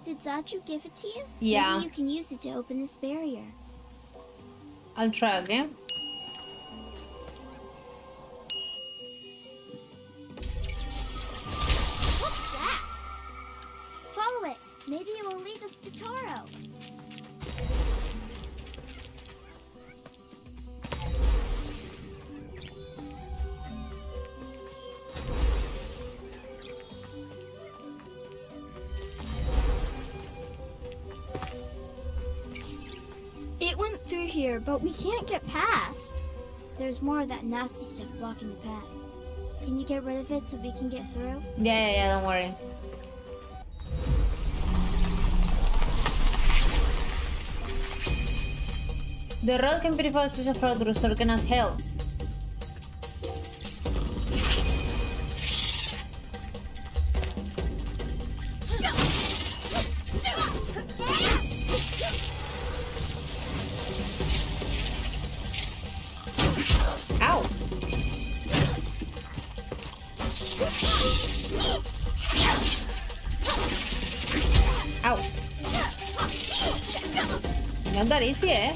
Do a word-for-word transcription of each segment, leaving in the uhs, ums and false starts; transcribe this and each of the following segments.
Did Zatru give it to you? Yeah. Maybe you can use it to open this barrier. I'll try, okay? What's that? Follow it. Maybe it will lead us to Taro. It went through here, but we can't get past. There's more of that nasty stuff blocking the path. Can you get rid of it so we can get through? Yeah, yeah, yeah, don't worry. The rod can purify a special flower to restore Kena's health. Ow! Ow! Not that easy, eh?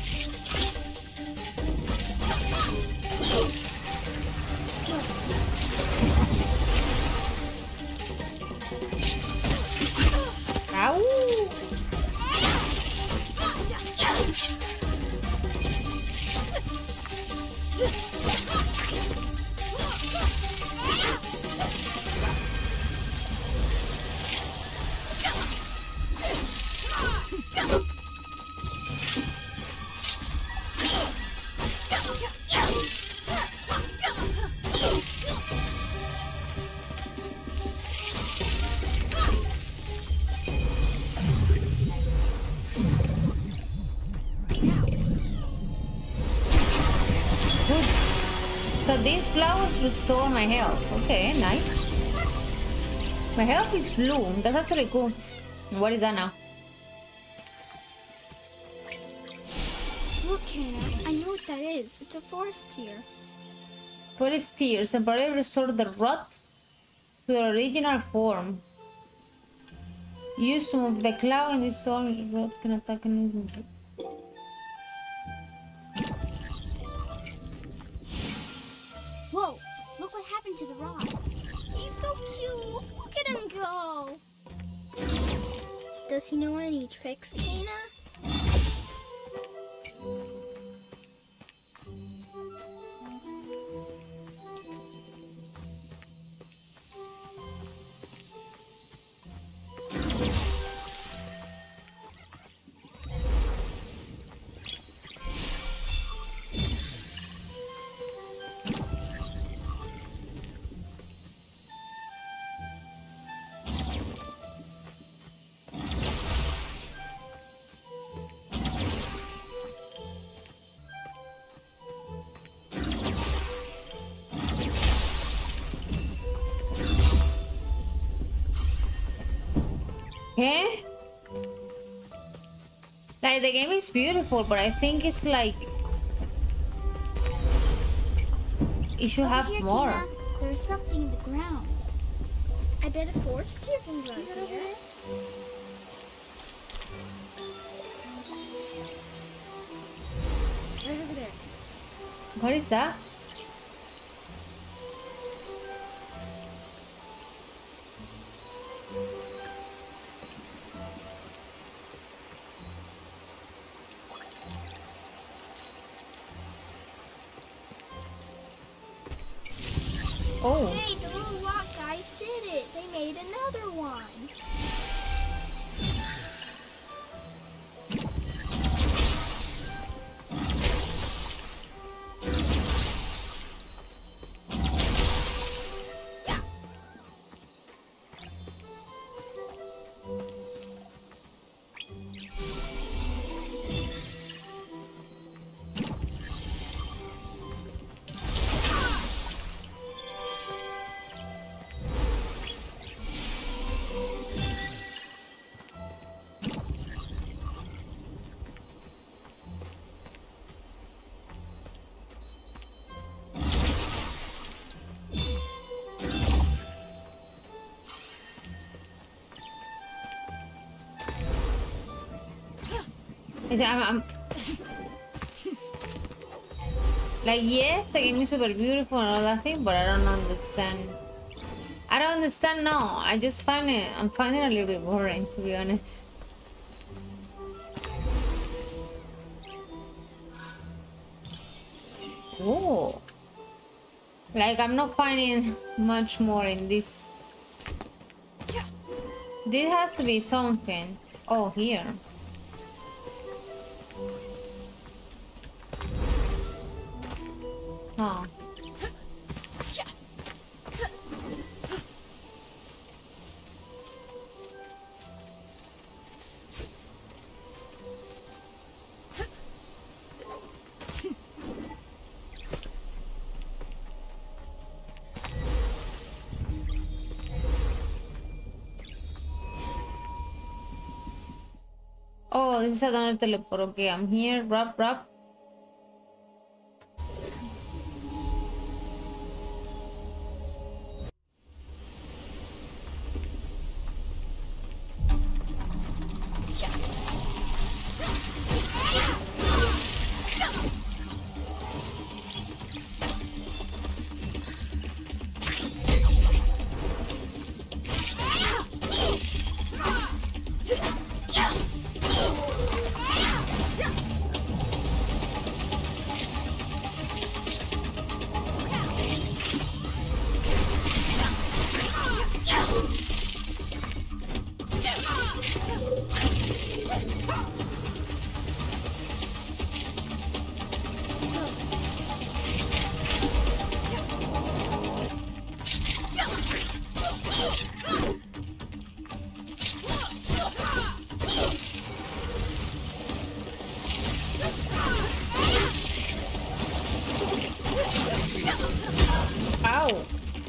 Ow! So these flowers restore my health. Okay, nice. My health is blue. That's actually cool. What is that now? Look, Hannah, I know what that is. It's a forest tear. Forest tears temporarily restore the rod to the original form. Use to move the cloud in this storm. Rod can attack anything. Whoa! Look what happened to the rock. He's so cute. Look at him go. Does he know any tricks, Kana? Okay. Like the game is beautiful, but I think it's like it should Over have here, more. Tina, there's something in the ground. I bet a forest tear can grow here. Right over there. What is that? Oh. Hey, the little rock guys did it. They made another one. I'm, I'm... Like, yes, the game is super beautiful and all that thing, but I don't understand. I don't understand, no. I just find it, I'm finding it a little bit boring, to be honest. Oh. Like, I'm not finding much more in this. This has to be something. Oh, here. Oh. Oh, this is another teleport. Okay, I'm here. Rub, rub. Ow!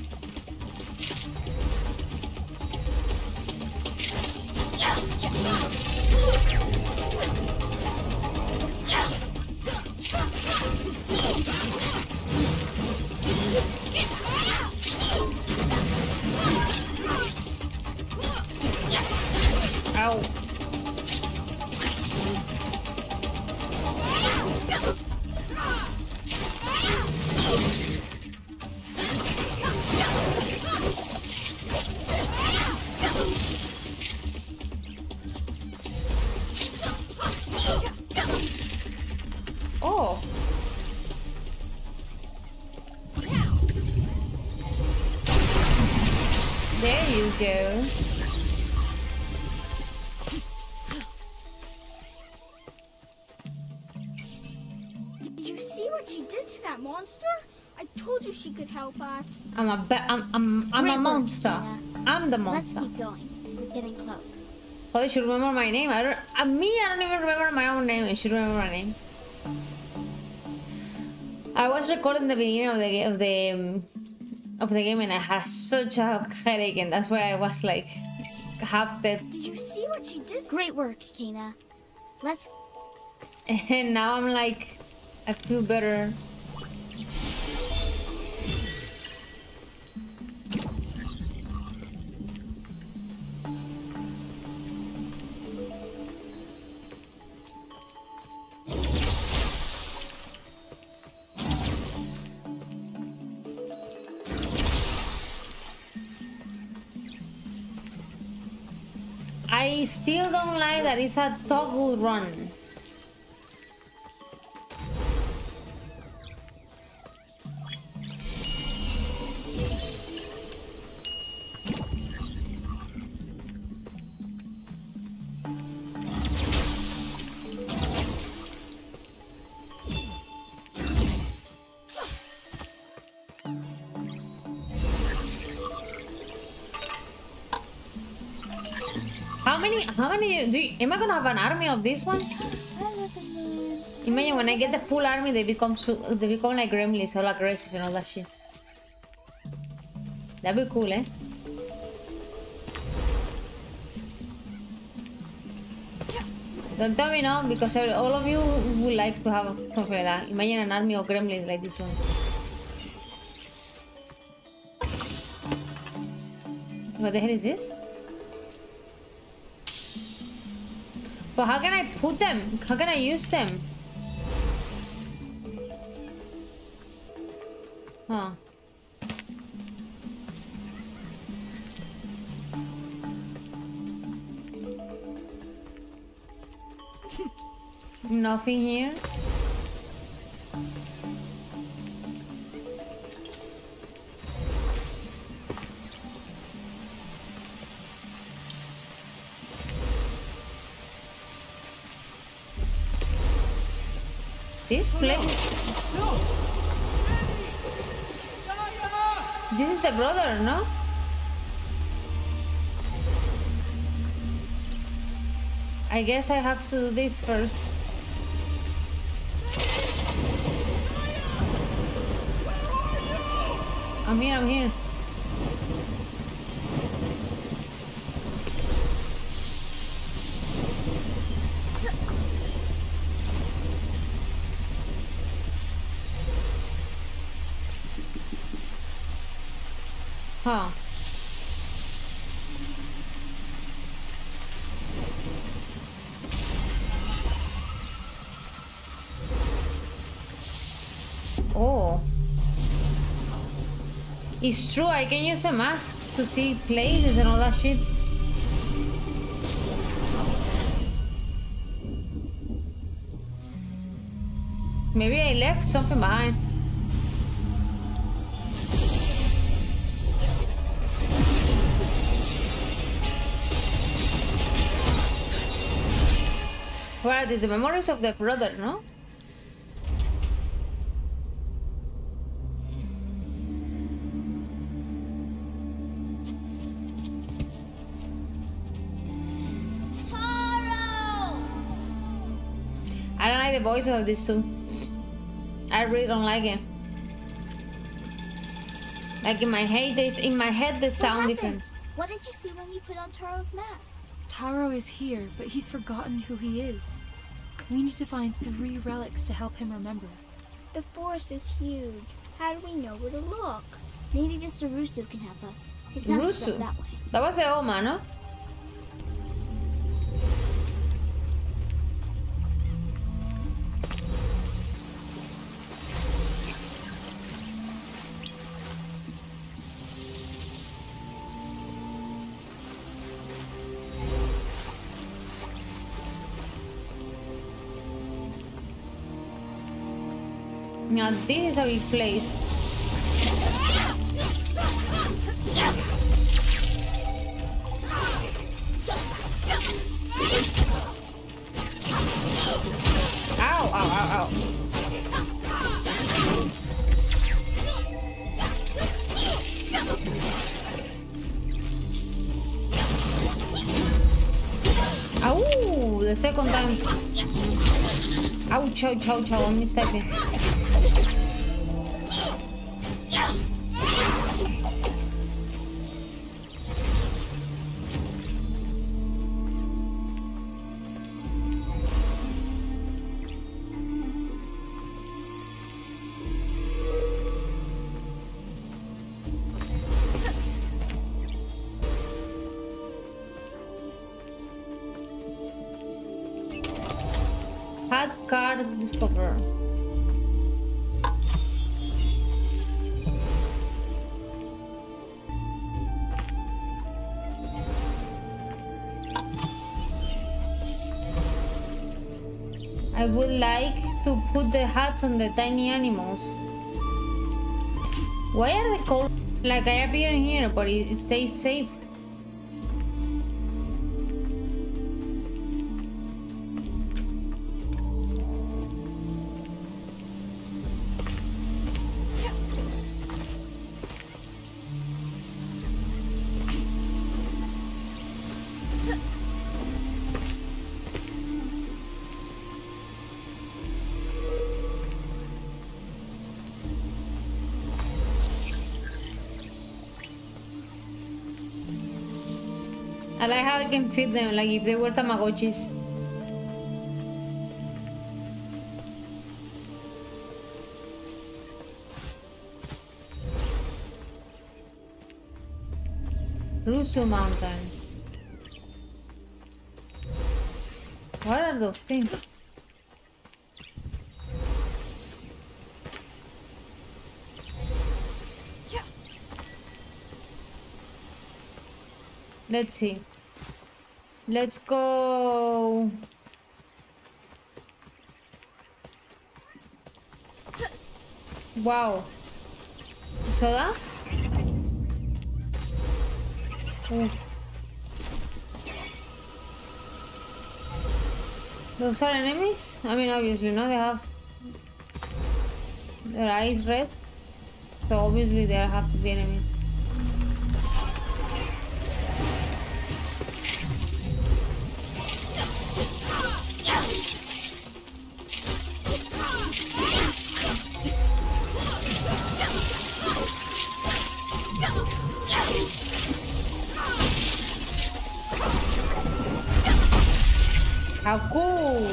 Ow! Oh! There you go. Did you see what she did to that monster? I told you she could help us. I'm a be I'm I'm I'm Great a work, monster. Tina. I'm the Let's monster. keep going. We're getting close. Oh, you should remember my name. I don't. Uh, me, I don't even remember my own name. You should remember my name. I was recording the beginning of the of the um, of the game, and I had such a headache, and that's why I was like half dead. Did you see what she did? Great work, Kena. Let's. And now I'm like, I feel better. I still don't like that it's a toggle run. How many, how many, do you, am I gonna have an army of these ones? Imagine when I get the full army, they become, so, they become like gremlins, all aggressive and all that shit. That'd be cool, eh? Don't tell me no, because all of you would like to have something like that. Imagine an army of gremlins like this one. What the hell is this? But how can I put them? How can I use them? Huh. Nothing here. This place. No. This is the brother, no? I guess I have to do this first. I'm here, I'm here. Huh. Oh. It's true, I can use a mask to see places and all that shit. Maybe I left something behind. What are these? The memories of the brother, no? I don't like the voice of these two. I really don't like it. Like in my head, they, in my head, they sound different. What did you see when you put on Taro's mask? Taro is here, but he's forgotten who he is. We need to find three relics to help him remember. The forest is huge. How do we know where to look? Maybe Mister Rusu can help us. His house is up that way. That was the old man, no? Now this is a big place. Ow, ow, ow, ow. Ow, the second time. Ouch, ouch, ouch, ouch, I missed that. Card discover. I would like to put the hats on the tiny animals. Why are they called? Like I appear in here, but it, it stays safe. I like how I can feed them like if they were Tamagotchis. Rusu Mountain. What are those things? Let's see. Let's go. Wow. Soda? Ooh. Those are enemies? I mean, obviously, no, they have their eyes red. So obviously there have to be enemies. How cool!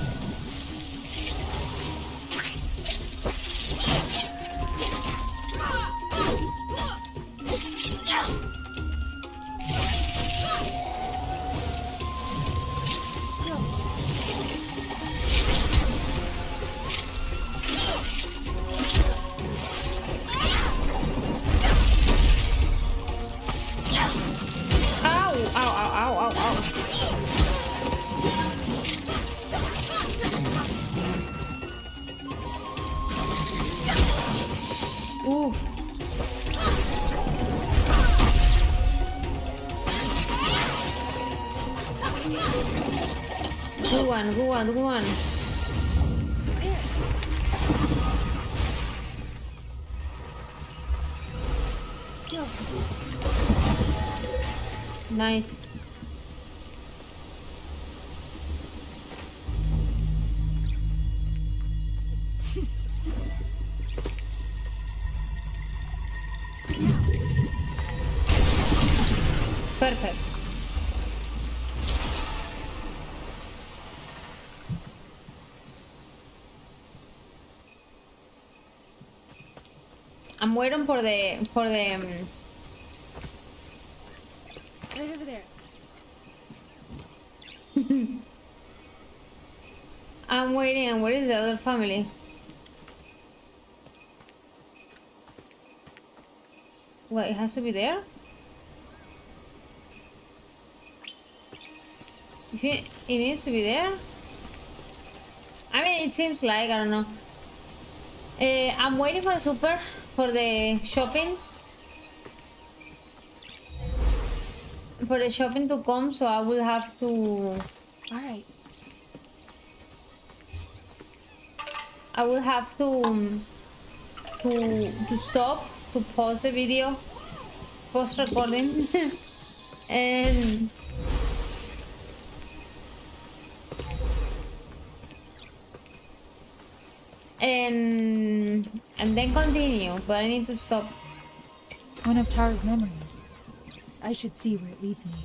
Good one, good one, good one. Nice. Perfect. I'm waiting for the for the um... right over there. I'm waiting, and where is the other family? Wait, it has to be there? You think it needs to be there? I mean, it seems like, I don't know. Uh, I'm waiting for the super, for the shopping. For the shopping to come, so I will have to... Alright. I will have to... Um, to, to stop, to pause the video. Post recording. And... And... And then continue, but I need to stop. One of Tara's memories. I should see where it leads me.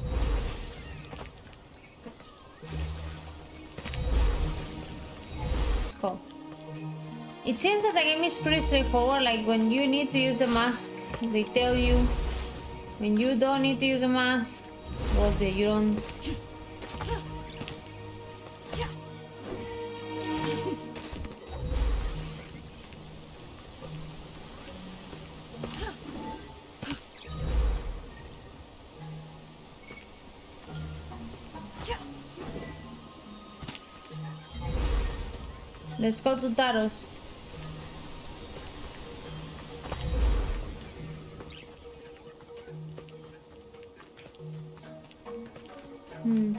Let's go. It seems that the game is pretty straightforward. Like when you need to use a mask, they tell you. When you don't need to use a mask, well, the, you don't. Let's go to Taros. Hmm.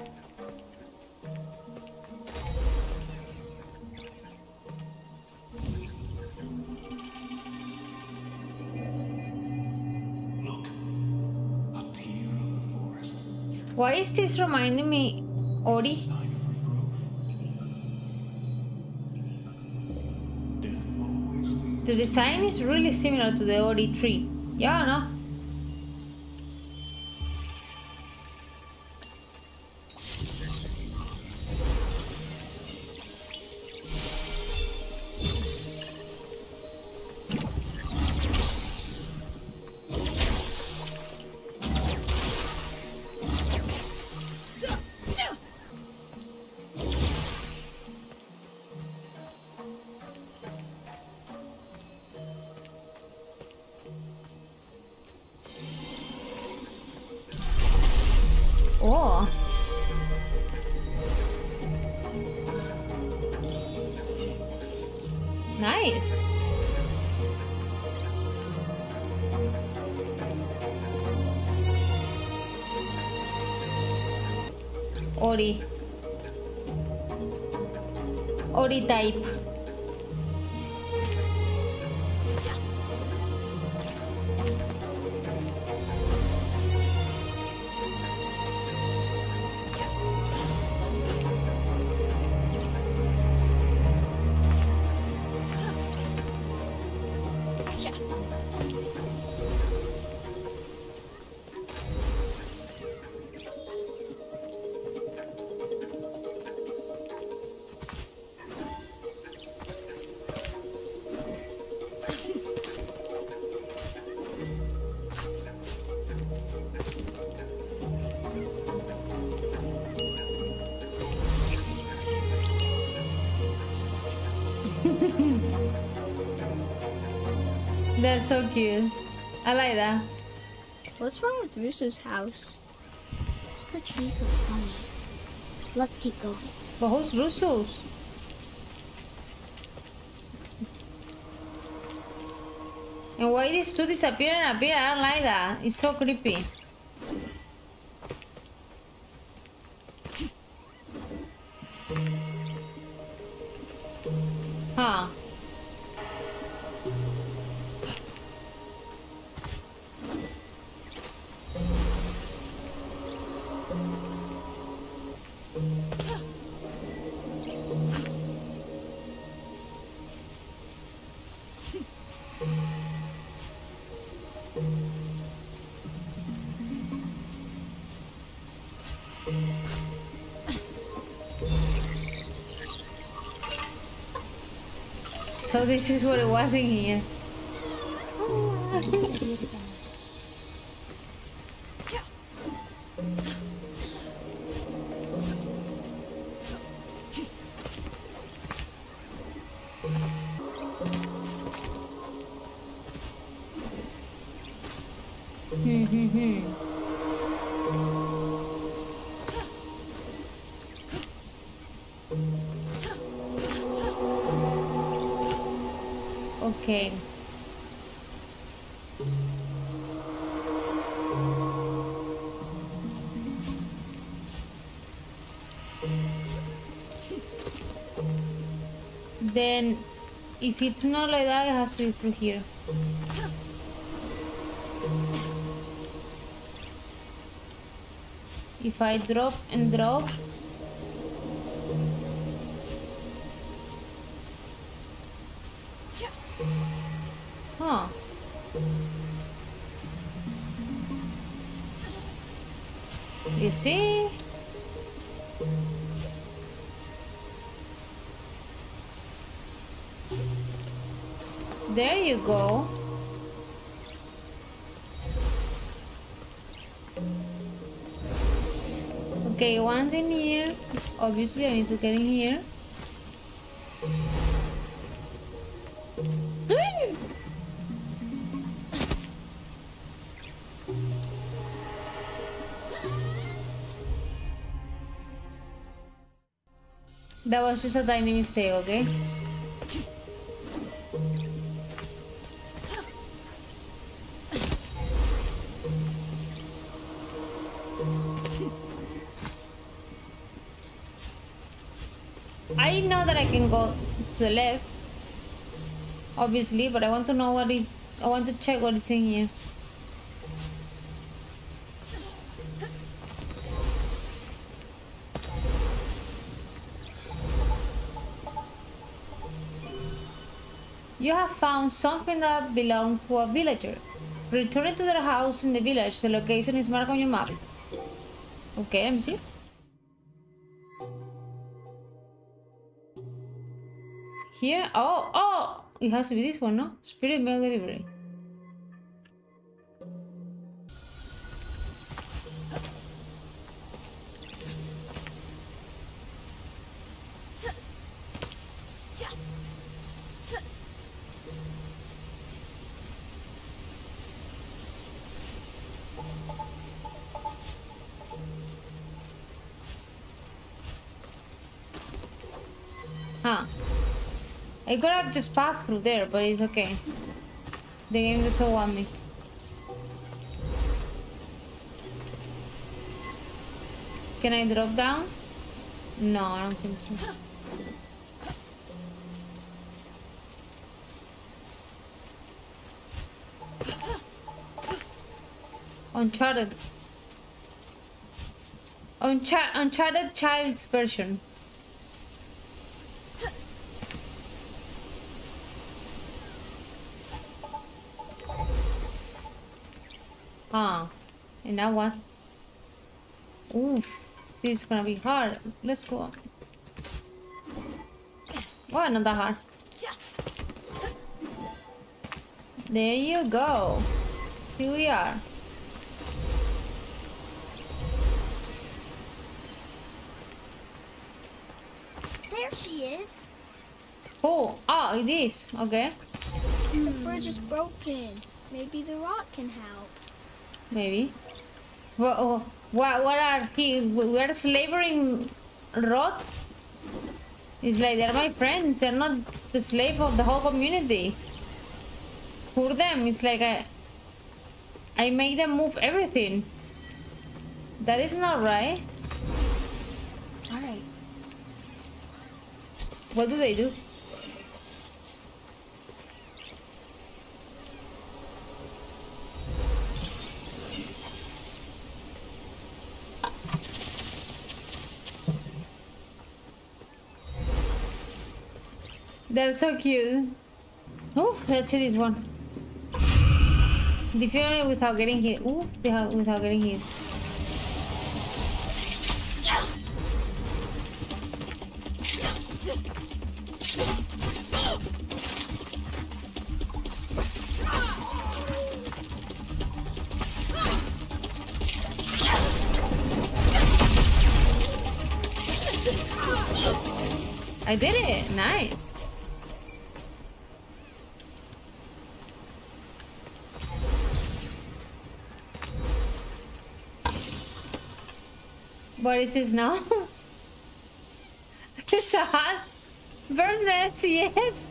Look, a tear of the forest. Why is this reminding me, Ori? Sign of regrowth. Death always leads. The design is really similar to the Ori tree. Yeah, no? Ori. Ori type. That's so cute. I like that. What's wrong with Russo's house? The trees look funny. Let's keep going. But who's Russo's? And why these two disappear and appear? I don't like that. It's so creepy. Huh. So this is what it was in here. Okay. Then, if it's not like that, it has to be through here. If I drop and drop. Huh. You see? There you go. Okay, once in here, obviously I need to get in here. That was just a tiny mistake, okay? I know that I can go to the left, obviously, but I want to know what is. I want to check what is in here. You have found something that belonged to a villager. Return to their house in the village. The location is marked on your map. Okay, let me see. Here? Oh, oh! It has to be this one, no? Spirit mail delivery. Huh. I could have just passed through there, but it's okay. The game doesn't want me. Can I drop down? No, I don't think so. Uncharted. Unchar Uncharted Child's version. Ah, and now what? Oof, this is gonna be hard. Let's go. Oh, not that hard. There you go. Here we are. There she is. Oh, oh, it is. Okay. The bridge is broken. Maybe the rock can help. Maybe. What, what, what are he? We are slavering rot? It's like they're my friends. They're not the slave of the whole community. For them, it's like I, I make them move everything. That is not right. All right. What do they do? They're so cute. Oh, let's see this one. Defeat me without getting hit. Ooh, without, without getting hit. I did it! Nice! What is this now? It's a hot Burnett, yes!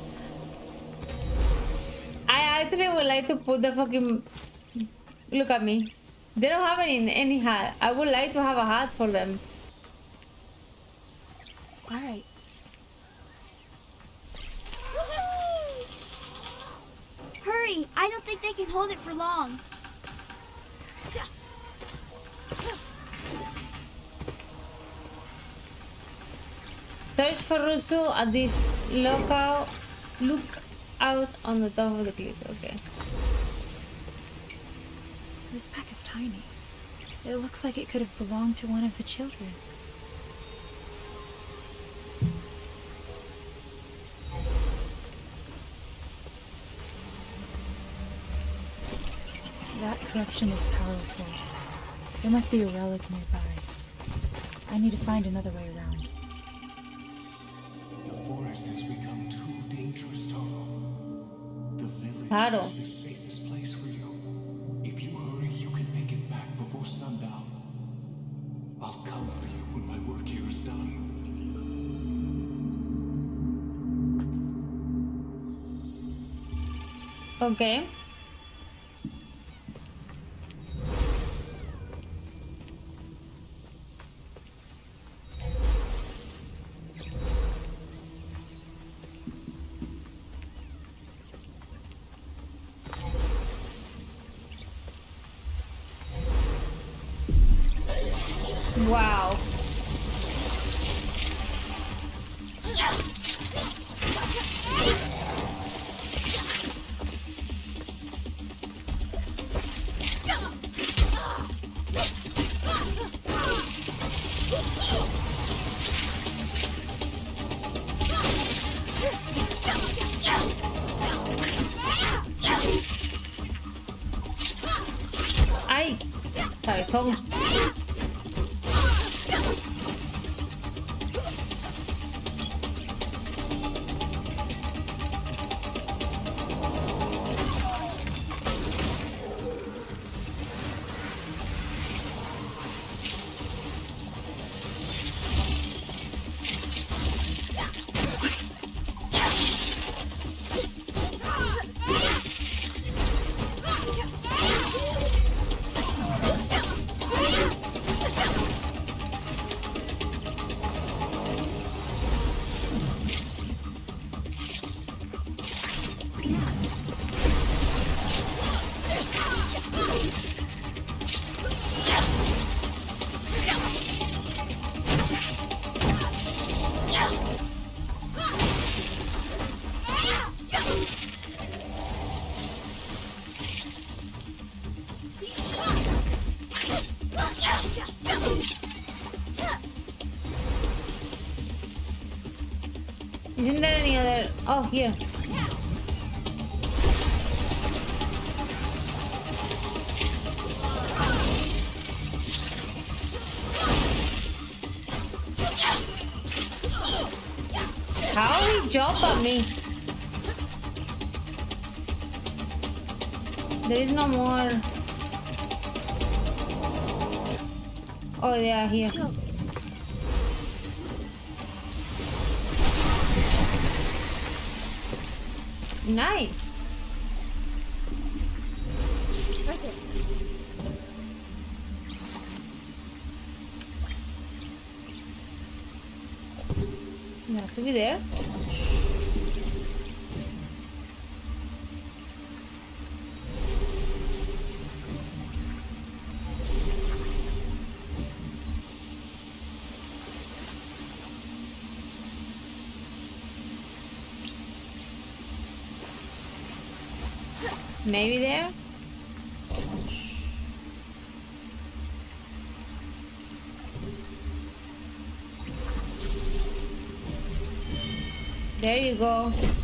I actually would like to put the fucking... Look at me. They don't have any, any hat. I would like to have a hat for them. Alright. Hurry! I don't think they can hold it for long. Search for Rusu at this lookout, look out on the top of the cliffs. Okay. This pack is tiny. It looks like it could have belonged to one of the children. That corruption is powerful. There must be a relic nearby. I need to find another way around. The forest has become too dangerous, Taro. The village Taro. is the safest place for you. If you hurry, you can make it back before sundown. I'll come for you when my work here is done. Okay. Wow. Ay, cabezón. Isn't there any other? Oh, here. How he jump at me? There is no more. Oh, they are here. Nice. Okay. That should be there. Maybe there? There you go.